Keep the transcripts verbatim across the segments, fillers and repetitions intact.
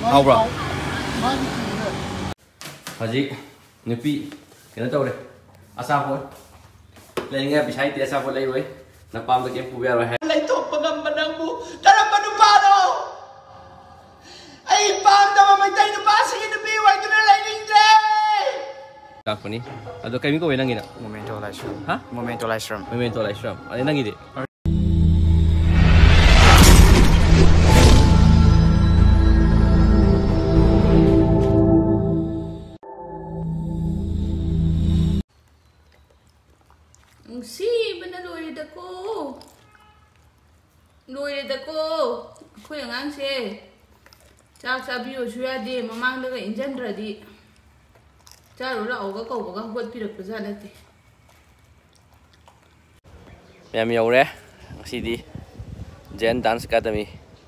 Hao bro. Haji nupi kena tahu deh. Asal pun. Lain ngay bị sai thì asal pun lain rồi. Napam tu game pubiar rồi. Lain tu pengambanang bu. Dalam penumpang tu. Ay pam dalam macam itu pasang itu biwai tu lain indre. Apa ni? Ada kami kau yang nangin tak? Momento live stream. Hah? Momento live stream. Memento live stream. Ada nangin deh. Si benar lori dako. Lori dako. Aku yang angse. Cak sabi usua di mamang daga injan radi. Cak ula oga kau oga buat pirak besar nanti. Yang miau deh. Masih di Jen Dance Academy.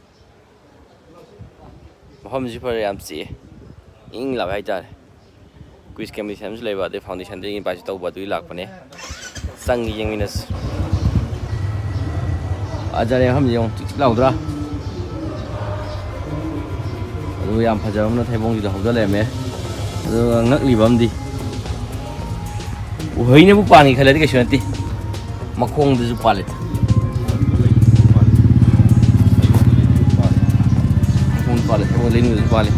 Maham super yang si. Ing lah baca. Quiz competition tu lewat di foundation tu ingin baca tahu buat tu ilak pun ni. Sang yang minus. Ajar yang ham yang cik lau tu lah. Aduh yang pajar mana thebong juga hujan lem ya. Aduh ngak libam di. Wah ini bukan ni kalau dia nanti. Makong tu palit. Makong palit. Makong lain tu palit.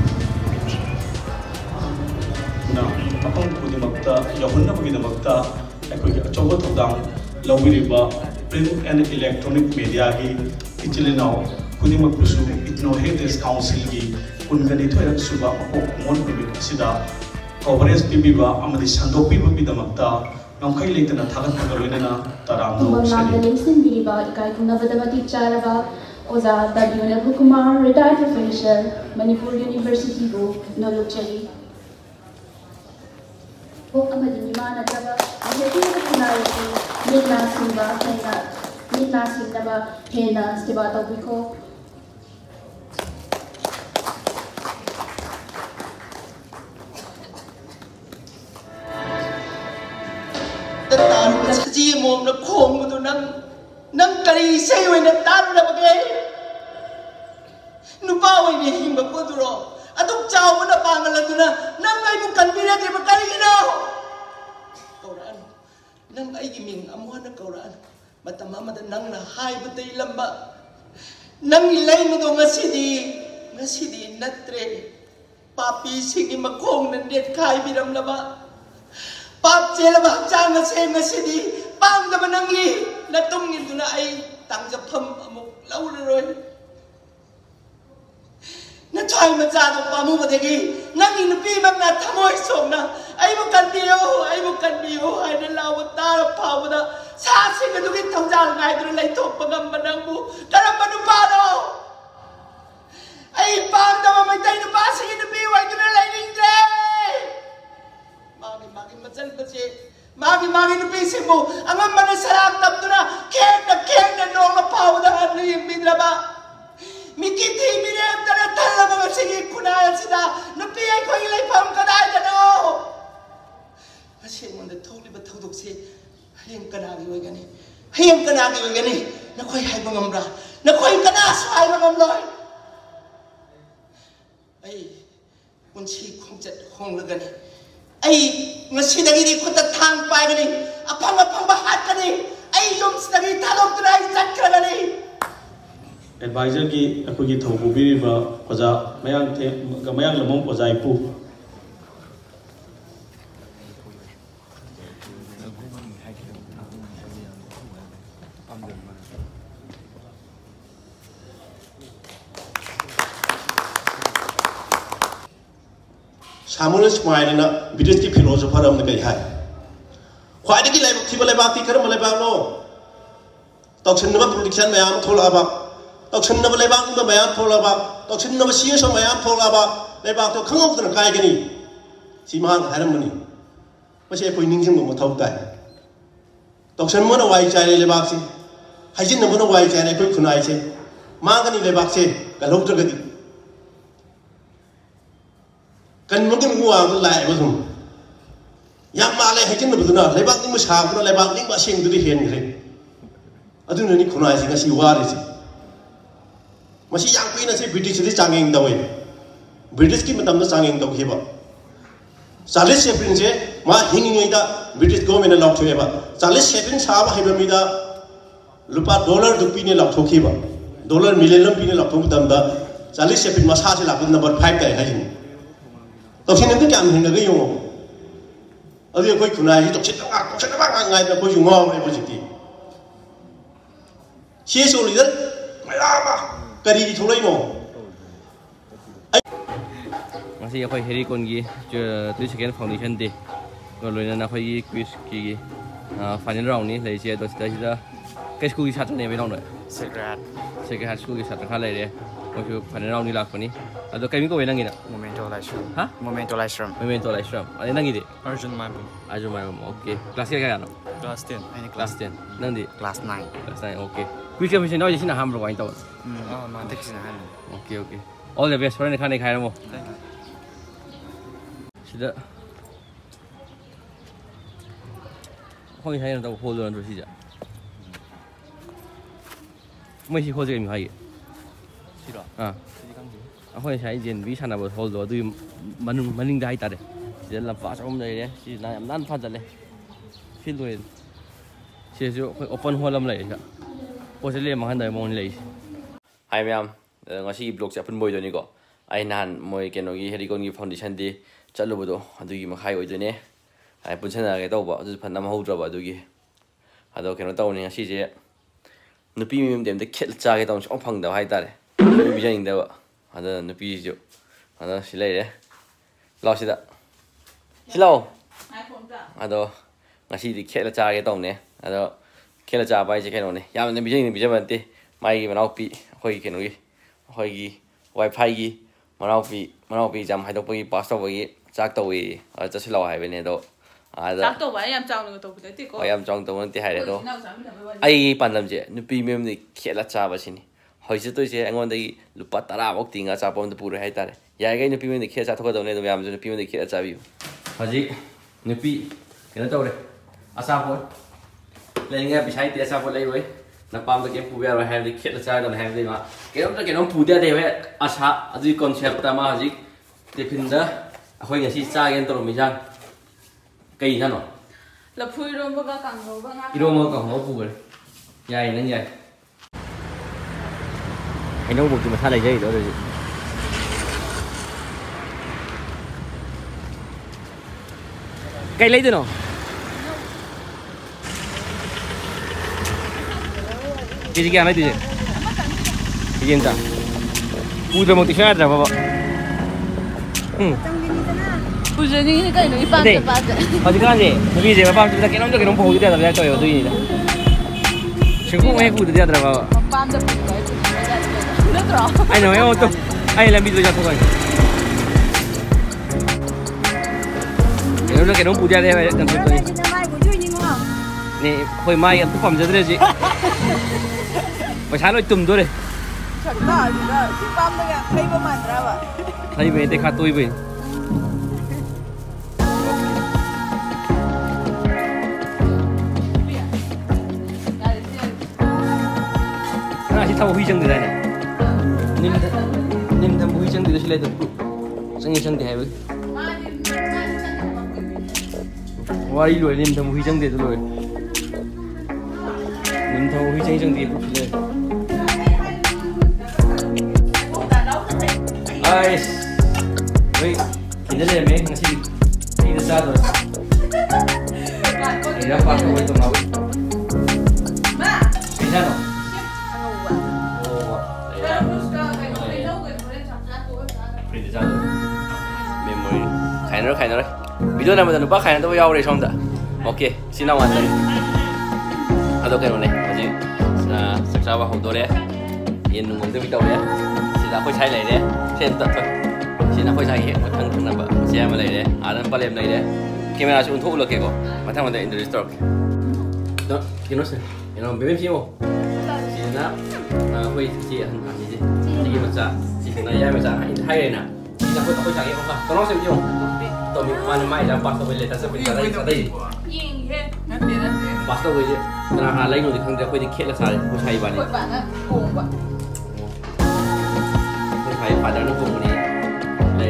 Nah, apa pun di makta, ya hendak pergi di makta. Aku coba tentang lawiriba print and electronic media hi ichilino kuni makpusu itno heritage council gi kungani thoyak suba ko mon bi sida coverage bibiba amadi sandopi bi damakta namkai leitana thagat nagarwena taramno sari nation biba ikai kunabadamati charaba oza dadiyona hukumar retired professor Manipur University go nolochari o amadi nimana daba Jadi kita kenal itu Nina Simba, Hena, Nina Simba, Hena, Simba atau Biko. Tetapi sahaja mau nak kong itu nang nang kali saya nak tahu nak bagai. Nupa ini hingga kodro. Atuk jauh mana pangalan tu na nang ay bukan bila dia berkali ini. Kauran, nang ay giming amuhan na kauran. Matamama da nang na hai batay lamba. Nang ilay mo do ngasidi, ngasidi natre. Papi sige makong nandiat kai biram laba. Pap cela ba chang ngase ngasidi, pang da manangi. Natungin do na ay tangjap tham amuk lau roy. Na try macam apa mu berdegi, nang inupi makna tamoy som na, ay bukan dia, ay bukan dia, ay nalawat tarap pa na, sa sing kadugit tawjal ngay doon lay tok pangambanang mo, dalam panupano, ay pang daw may tayo na pasing inupi, ay doon lay nindre, magi magi macam macam, magi magi inupi mo, ang amman na sarap tap doon na, keng na keng na nong na pa na ano yung bidra ba? Mikiti mirem tara tara mga sige kunayan sida napiyay ko ilay pam kanay na no kasi mo na totally ba tawdog si hayang kanagi way gani hayang kanagi way gani nakoy hay mangamra nakoy kanas hay mangamloy ay unsi kong jet kong lagani ay ngasi dagiri ko tatang pa gani apang apang bahat gani ay yung dagiri talog tunay jet gani advisor ki aku ki thau bubiri ba oja mayang the mayang lamong oja ipu सामुने smile ना British की philosopher हमने कही है ख्वाहिश की life थी वाले बात थी कर वाले बात लो तोक्सन नवा प्रोडक्शन में आम थोड़ा बात तोक्सन नवा लेबाक में मैं आम थोड़ा बात तोक्सन नवा सीएस में आम थोड़ा बात लेबाक तो खंगों तो नकाय के नहीं सीमान हरम बनी वैसे कोई निंजम को मथौता है तोक्सन मनो वाई चाहे लेबाक से हाइजिन नमनो वाई चाहे कोई खुनाई से मांग नहीं लेबाक से गलोक तो गति kan mungkin gua mulai betul. Yang malah hajin betul na, lebak ni masih aku na lebak ni masih yang tu dihian ni. Aduh ni kunai sih ngasih waris. Masih yang kuih nasi British ni canggih dah weh. British ki matam na sangeng tok hiba Charles Chaplin je ma hingi da British government na lock thoeba Charles Chaplin sahab hiba mi da lupa dollar dupi ne lock thokiba dollar million pi ne lock thok dam da Charles Chaplin ma sa se la number five kai hai tok sin ne kam hin ga yo adi koi kunai hi tok sin nga tok sin nga ngai da koi ngo ne ko jiti she so leader mai la ma kari di tholai mo Masih apa hari kon gi tu second foundation day kalau ini nak pergi quiz gi final round ni lagi je tu sudah sudah ke school gi satu ni berapa orang Secret second school gi satu kali lagi macam final round ni lah ni atau kami kau benang ni Momento Lightstream ha Momento Lightstream Memento Lightstream ada nang ni Arjun Mabu Arjun Mabu okay kelas kaya kan Class ten kelas ten nang di Class nine kelas nine okay quiz kami sini awak sini ham berapa ini tahu hmm oh mantek sih kan okay okay all the best for ni kan ni kaya mo sudah kau ni saya nak tahu hold on terus saja masih hold je ni kaya Sira ah aku ni saya jen bisa nak buat hold on tu maning maning dah itu deh jadi lepas om dah deh si nak nan faham dah deh feel tu ni si si open hold am lagi kan kau sendiri makan dah mau ni lagi hai ma'am ngasih blog siapa pun boleh jadi kok ai nan mau ikan lagi hari kau ni foundation di ꯆꯠꯂꯨꯕꯗꯣ ꯑꯗꯨꯒꯤ ꯃꯈꯥꯏ ꯑꯣꯏꯗꯣꯏꯅꯦ ꯍꯥꯏ ꯄꯨꯟꯁꯟꯅꯔꯒꯦ ꯇꯧꯕ ꯑꯗꯨꯁꯨ ꯐꯅ ꯍꯧꯗ꯭ꯔꯕ ꯑꯗꯨꯒꯤ ꯑꯗꯣ ꯀꯩꯅꯣ ꯇꯧꯅꯤ ꯉꯁꯤꯁꯦ ꯅꯨꯄꯤ ꯃꯌꯨꯝꯗꯤ ꯑꯝꯇ ꯈꯦꯠꯂ ꯆꯥꯒꯦ ꯇꯧꯅ ꯁꯨꯡ ꯐꯪꯗꯕ ꯍꯥꯏꯇꯥꯔꯦ ꯄꯤꯖꯅꯤꯡꯗꯕ ꯑꯗꯣ ꯅꯨꯄꯤꯁꯤꯁꯨ ꯑꯗꯣ ꯁꯤ ꯂꯩꯔꯦ ꯂꯥꯛꯑꯣ ꯁꯤꯗ ꯁꯤ ꯂꯥꯛꯑꯣ ꯑꯗꯣ ꯉꯁꯤꯗꯤ ꯈꯦꯠꯂ ꯆꯥꯒꯦ ꯇꯧꯅꯦ ꯑꯗꯣ ꯈꯦꯠꯂ ꯆꯥꯕ ꯍꯥꯏꯁꯦ ꯀꯩꯅꯣꯅꯦ ꯌꯥꯝꯅ ꯄꯤꯖꯅꯤꯡ ꯄꯤꯖꯕ ꯅꯠꯇꯦ ꯃꯥꯒꯤ ꯃꯅꯥꯎꯄꯤ ꯑꯩꯈꯣꯏꯒꯤ ꯀꯩꯅꯣꯒꯤ ꯑꯩꯈꯣꯏꯒꯤ ꯋꯥꯏꯐꯥꯏꯒꯤ ꯃꯅꯥꯎꯄꯤ ꯃꯅꯥꯎꯄꯤ ꯑꯦꯛꯖꯥꯝ ꯍꯥꯏꯗꯣꯛꯄꯒꯤ ꯄꯥꯁ ꯇꯧꯕꯒꯤ ꯆꯥꯛ ꯇꯧꯋꯤ ꯆꯠꯁꯤꯜꯂꯛꯑꯣ ꯍꯥꯏꯕꯅꯦ ꯑꯗꯣ ꯑꯗ ꯆꯥꯛ ꯇꯧꯕ ꯌꯥꯝ ꯆꯥꯎꯅꯒ ꯇꯧꯕ ꯅꯠꯇꯦꯀꯣ ꯍꯣꯏ ꯌꯥꯝ ꯆꯥꯎꯅ ꯇꯧꯕ ꯅꯠꯇꯦ ꯍꯥꯏꯔꯦ ꯑꯗꯣ ꯑꯩꯒꯤ ꯄꯥꯟꯗꯝꯁꯦ ꯅꯨꯄꯤ ꯃꯌꯨꯝꯗꯒꯤ ꯈꯦꯠꯂ ꯆꯥꯕꯁꯤꯅꯤ ꯍꯧꯖꯤꯛ ꯆꯠꯇꯣꯏꯁꯦ ꯑꯩꯉꯣꯟꯗꯒꯤ ꯂꯨꯄꯥ ꯇꯔꯥꯐꯧ ꯇꯤꯡꯉ ꯑꯆꯥꯄꯣꯠ ꯑꯝꯇ ꯄꯨꯔꯣꯏ ꯍꯥꯏꯇꯥꯔꯦ ꯌꯥꯔꯤꯈꯩ ꯅꯨꯄꯤ ꯃꯌꯨꯝꯗꯒꯤ ꯈꯦꯠꯂ ꯆꯥꯊꯣꯛꯀꯗꯕꯅꯦ ꯑꯗꯨꯝ ꯃꯌꯥꯝꯁꯨ ꯅꯨꯄꯤ ꯃꯌꯨꯝꯗꯒꯤ ꯈꯦꯠꯂ ꯆꯥꯕꯤꯌꯨ ꯍꯧꯖꯤꯛ ꯅꯨꯄꯤ ꯀꯩꯅꯣ ꯇꯧꯔꯦ ꯑꯆꯥꯄꯣꯠ ꯂꯩꯅꯤꯡꯉꯥꯏ ꯄꯩꯁꯥ ꯂꯩꯇꯦ ꯑꯆꯥꯄꯣꯠ ꯂꯩꯔꯣꯏ ꯅꯄꯥꯝꯗ ꯀꯩꯝ ꯄꯨꯕ ꯌꯥꯔꯣꯏ ꯍꯥꯏꯕꯗꯤ ꯈꯦꯠꯂ ꯆꯥꯒꯗꯕꯅꯤ ꯍꯥꯏꯕꯗꯤ ꯃꯥ ꯀꯩꯅꯣꯝꯇ ꯀꯩꯅꯣꯝ ꯄꯨꯗ ꯌꯥꯗꯦꯕ ꯑꯁꯥ ꯑꯗꯨꯒꯤ ꯀꯣꯟꯁꯦꯞꯇ ꯃꯥ ꯍꯧꯖꯤꯛ ꯇꯤꯐꯤꯟꯗ ꯑꯩꯈꯣꯏ ꯉꯁꯤ ꯆꯥꯒꯦꯅ ꯇꯧꯔꯝꯃꯤ ꯏꯟꯖꯥꯡ ꯀꯩ ꯏꯟꯖꯥꯡꯅꯣ ꯂꯐꯨ ꯏꯔꯣꯝꯕꯒ ꯀꯥꯡꯍꯧꯒ ꯉꯥ 이러면 ꯀꯥꯡꯍꯧ ꯄꯨꯈ꯭ꯔꯦ ꯌꯥꯏ ꯅꯪ ꯌꯥꯏ ꯍꯩꯅꯧꯃꯛꯇꯤ ꯃꯁꯥ ꯂꯩꯖꯩꯗꯣ ꯑꯗꯨꯗꯤ ꯀꯩ ꯂꯩꯗꯣꯏꯅꯣ ꯀꯦꯖꯤ ꯀꯌꯥ ꯂꯩꯗꯣꯏꯁꯦ ꯀꯦꯖꯤ ꯑꯃꯇ ꯄꯨꯗ꯭ꯔꯃꯛꯇꯤ ꯁꯨꯡꯌꯥ ꯌꯥꯗ꯭ꯔꯕ ꯎꯝ ꯄꯨꯖꯅꯤꯡꯉꯤ ꯀꯩꯅꯣ ꯏꯄꯥꯝꯗ ꯄꯥꯝꯗ ꯍꯧꯖꯤꯛꯀꯥꯟꯁꯦ ꯅꯨꯄꯤꯁꯦ ꯃꯄꯥꯝꯗ ꯀꯩꯅꯣꯝꯇ ꯀꯩꯅꯣꯝ ꯄꯨꯍꯧꯗ ꯌꯥꯗꯕ ꯌꯥꯏ ꯇꯧꯋꯦꯕ ꯑꯗꯨꯒꯤꯅꯤꯗ ꯁꯤꯡꯀꯨꯞ ꯍꯦꯛ ꯄꯨꯗꯗꯤ ꯌꯥꯗ꯭ꯔꯕ ꯃꯄꯥꯝꯗ ꯄꯨꯕ ꯅꯠꯇ꯭ꯔꯣ ꯑꯩꯅ ꯍꯦꯛ ꯑꯣꯇꯣ ꯑꯩ ꯂꯝꯕꯤꯗ ꯆꯠꯊꯣꯛꯑꯒꯦ 그러나 걔는 부자래 왜 감독들이 네 거의 마이 또 밤새들지 뭐 살로 좀 도래 저기다 아니라 뒷밤에 페이버만 들어봐 사이 왜 내가 또 입어 하나 타고 회장들이네 님들 님들 뭐 회장들이 실례도 생일 장대 해 와이 rồi nem thầm huy chương để rồi nem thầm huy chương chương thì bút lên ai vậy thì đây là mấy thằng chị đi ra rồi thì ra phát với tụi nó đi ra rồi đi ra rồi mình mới khai nó khai nó đấy video này mình bắt khai nó đâu rồi xong rồi ok xin lỗi anh à đâu cái này gì là sắc sao vào hộp đồ đấy yên nung cái video đấy xin là khôi sai này đấy xem tận thôi xin là khôi sai hiện một thằng thằng nào vậy xem mà này đấy à nó bao này đấy camera chụp thu được kìa cô mà thằng mình để in stock đó cái nó xem cái nó bé xíu xin là à khôi chị anh làm gì gì chị mà trả chị phải nói ra mà trả hay này nè xin là khôi khôi sai không phải có nó xem chưa tôi mình quan mai là bắt đầu lấy ta sẽ bị cái đấy cái đấy bắt đầu với cái nào lấy rồi thì không thể quay đi khét là sao không hay bạn này không phải phải đó nó cùng này lấy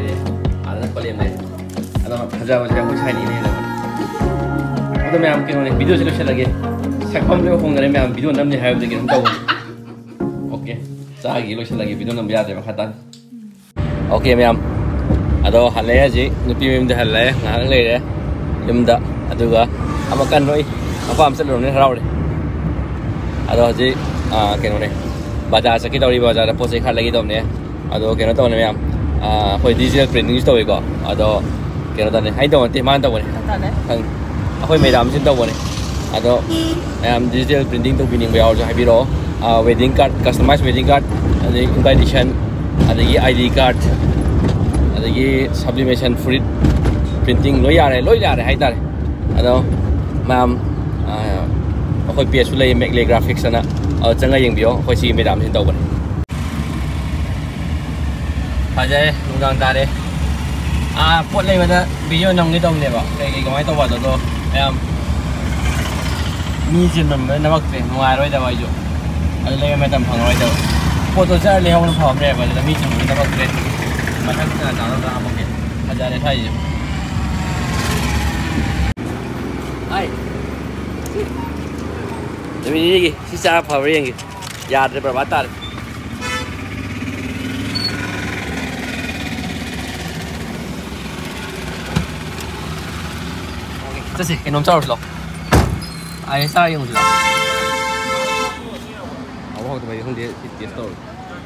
ꯐꯖꯕꯁꯦ ꯑꯩꯈꯣꯏ ꯁꯥꯏꯅꯤꯅ ꯍꯦꯜꯂꯕꯅꯤ ꯑꯗꯣ ꯃꯌꯥꯝ ꯀꯩꯅꯣꯅꯦ ꯚꯤꯗꯤꯑꯣꯁꯦ ꯂꯣꯏꯁꯤꯜꯂꯒꯦ ꯁꯛꯐꯝ ꯂꯣꯏ ꯍꯣꯡꯅꯔꯦ ꯃꯌꯥꯝ video ꯅꯝꯅꯤ ꯍꯥꯏꯕꯗꯒꯤ ꯑꯗꯨꯝ ꯇꯧꯕꯅꯤ ꯑꯣꯀꯦ ꯆꯥꯒꯤ ꯂꯣꯏꯁꯤꯜꯂꯒꯦ ꯚꯤꯗꯤꯑꯣ ꯅꯝꯕ ꯌꯥꯗ꯭ꯔꯦ ꯃꯈꯥ ꯇꯥꯅ ꯑꯣꯀꯦ ꯃꯌꯥꯝ ꯑꯗꯣ ꯍꯜꯂꯛꯑꯦ ꯍꯧꯖꯤꯛ ꯅꯨꯄꯤ ꯃꯌꯨꯝꯗ ꯍꯜꯂꯛꯑꯦ ꯉꯥꯏꯍꯥꯛ ꯂꯩꯔꯦ ꯌꯨꯝꯗ ꯑꯗꯨꯒ ꯑꯃꯨꯛꯀ ꯅꯣꯏ ꯃꯄꯥꯝ ꯆꯠꯂꯨꯔꯕꯅꯤꯅ ꯍꯔꯥꯎꯔꯦ ꯑꯗꯣ ꯍꯧꯖꯤꯛ ꯀꯩꯅꯣꯅꯦ ꯕꯖꯥꯔ ꯆꯠꯀꯦ ꯇꯧꯔꯤ ꯕꯖꯥꯔꯗ ꯄꯣꯠ ꯆꯩ ꯈꯔ ꯂꯩꯒꯦ ꯇꯧꯕꯅꯦ ꯑꯗꯣ ꯀꯩꯅꯣ ꯇꯧꯕꯅꯦ ꯃꯌꯥꯝ ꯑꯩꯈꯣꯏ ꯗꯤꯖꯤꯇꯦꯜ ꯄ꯭ꯔꯤꯟꯇꯤꯡꯁꯨ ꯇꯧꯋꯤꯀꯣ ꯑꯗꯣ ꯀꯩꯅꯣ ꯇꯧꯅꯤ ꯑꯩ ꯇꯧꯕ ꯅꯠꯇꯦ ꯃꯥꯅ ꯇꯧꯕꯅꯦ ꯈꯪ ꯑꯩꯈꯣꯏ ꯃꯦꯗꯥꯝꯁꯤꯅ ꯇꯧꯕꯅꯦ ꯑꯗꯣ ꯃꯌꯥꯝ ꯗꯤꯖꯤꯇꯦꯜ ꯄ꯭ꯔꯤꯟꯇꯤꯡ ꯇꯧꯕꯤꯅꯤꯡꯕ ꯌꯥꯎꯔꯁꯨ ꯍꯥꯏꯕꯤꯔꯛꯑꯣ wedding card customise wedding card ꯑꯗꯒꯤ ꯏꯟꯚꯥꯏꯇꯦꯁꯟ ꯑꯗꯒꯤ ꯑꯥꯏ ꯗꯤ ꯀꯥꯔꯗ ꯑꯗꯒꯤ ꯁꯕ꯭ꯂꯤꯃꯦꯁꯟ ꯐꯨꯔꯤꯠ ꯄ꯭ꯔꯤꯟꯇꯤꯡ ꯂꯣꯏ ꯌꯥꯔꯦ ꯂꯣꯏ ꯌꯥꯔꯦ ꯍꯥꯏꯇꯥꯔꯦ ꯑꯗꯣ ꯃꯌꯥꯝ ꯑꯩꯈꯣꯏ ꯄꯦꯖꯁꯨ ꯂꯩ ꯃꯦꯛꯂꯦ ꯒ꯭ꯔꯥꯐꯤꯛꯁ ꯑꯅ ꯑꯗꯣ ꯆꯪꯉ ꯌꯦꯡꯕꯤꯌꯣ ꯑꯩꯈꯣꯏ ꯁꯤꯒꯤ ꯃꯦꯗꯥꯝꯁꯤꯅ ꯇꯧꯕꯅꯦ ꯐꯖꯔꯦ ꯅꯨꯡꯗꯥꯡ ꯇꯥꯔꯦ ꯄꯣꯠ ꯂꯩꯕꯗ ꯚꯤꯗꯤꯑꯣ ꯅꯝꯒꯦ ꯇꯧꯕꯅꯦꯕ ꯀꯩ ꯀꯩ ꯀꯃꯥꯏꯅ ꯇꯧꯕ ꯑꯗꯣ ꯃꯌꯥꯝ ꯃꯤ ꯆꯤꯟꯃꯟꯕꯗ ꯅꯝꯃꯛꯇ꯭ꯔꯦ ꯅꯨꯡꯉꯥꯏꯔꯣꯏꯗꯕ ꯑꯩꯁꯨ ꯑꯗꯨ ꯂꯩꯕ ꯃꯇꯝ ꯐꯪꯉꯔꯣꯏꯗꯕ ꯄꯣꯠꯇꯣ ꯆꯠꯂ ꯂꯩꯍꯧꯕꯅ ꯐꯕꯅꯦꯕ ꯑꯗꯨꯗ ꯃꯤ ꯆꯤꯟꯃꯟꯕꯗ ꯅꯝꯃꯛꯇ꯭ꯔꯦ ꯃꯊꯪ ꯆꯥꯅꯕ ꯍꯥꯞꯄꯛꯀꯦ ꯐꯖꯔꯦ ꯁ꯭ꯋꯥꯏꯁꯦ ꯍꯥꯏ ꯅꯨꯃꯤꯠ ꯅꯤꯅꯤꯒꯤ ꯁꯤ ꯆꯥꯔ ꯐꯕ꯭ꯔꯥ ꯌꯦꯡꯒꯦ ꯌꯥꯗ꯭ꯔꯦ ꯕꯔꯕꯥꯠ ꯇꯥꯔꯦ ꯆꯠꯁꯤ ꯀꯩꯅꯣꯝ ꯆꯥꯔꯨꯁꯤ ꯂꯥꯛꯑꯣ ꯑꯩ ꯆꯥꯔ ꯌꯦꯡꯉꯨꯁꯤ ꯂꯥꯛꯑꯣ ꯍꯥꯎꯕ ꯍꯥꯎꯇꯕ ꯈꯪꯗꯦ ꯁꯤ ꯇꯦꯁ ꯇꯧꯔꯒꯦ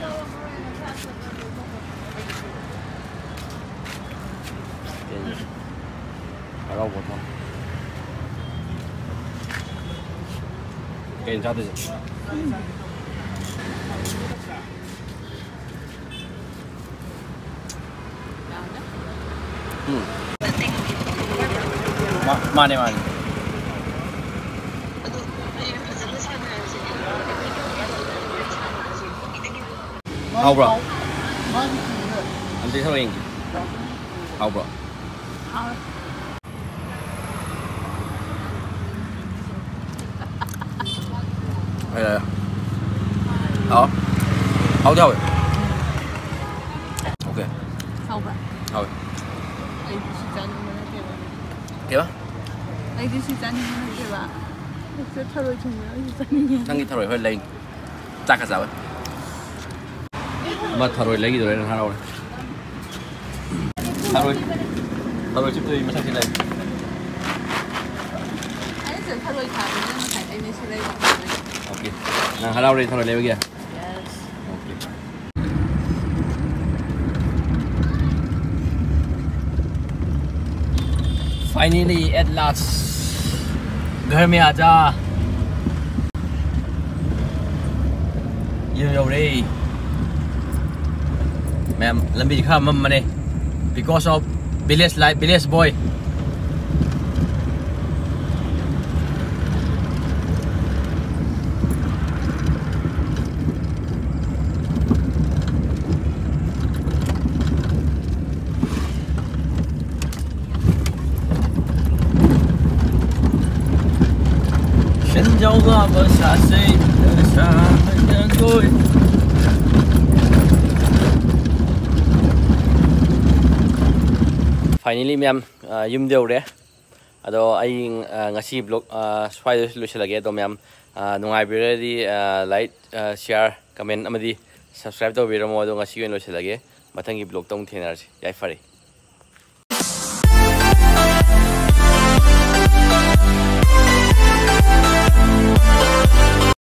ꯍꯔꯥꯎꯕ ꯊꯝ ꯀꯩꯅ ꯆꯥꯗꯣꯏꯁꯦ ꯎꯝ ꯃꯥꯅꯦ ꯃꯥꯅꯦ ꯍꯥꯎꯕ꯭ꯔꯣ ꯑꯝꯇ ꯊꯧꯔ ꯌꯦꯡꯒꯦ ꯍꯥꯎꯕ꯭ꯔꯣ ꯍꯥꯎ ꯍꯥꯎꯗꯤ ꯍꯥꯎꯋꯦ 오케이. 하오브라. 하오. 아이디 시장님 해봐. 개봐? 아이디 시장님 해봐. 혹시 타로 정말 시장님. nangi tharoi hoi lei. Chak ka sao. Ma tharoi lei rồi nên hao rồi. Tharoi. Tharoi chip tôi mà sang trên đây. Anh sẽ tharoi thả đi nhưng mà phải anh ấy sẽ lấy vào. Ok. Nào hao đi tharoi lei bây giờ. Finally, at last, घर में आजा। ये हो रही, ma'am लंबी दिखा मम मने, because of village life, village boy. Dẫu có bờ xa xôi, đời xa hơn tôi. Finally, ma'am, yum deu re. Ado ai ngasi blog swai losilage ado ma'am nungai biradi like share comment amadi subscribe to biramo ado ngasi wen losilage mathangi blog tong thenarsi yai fare.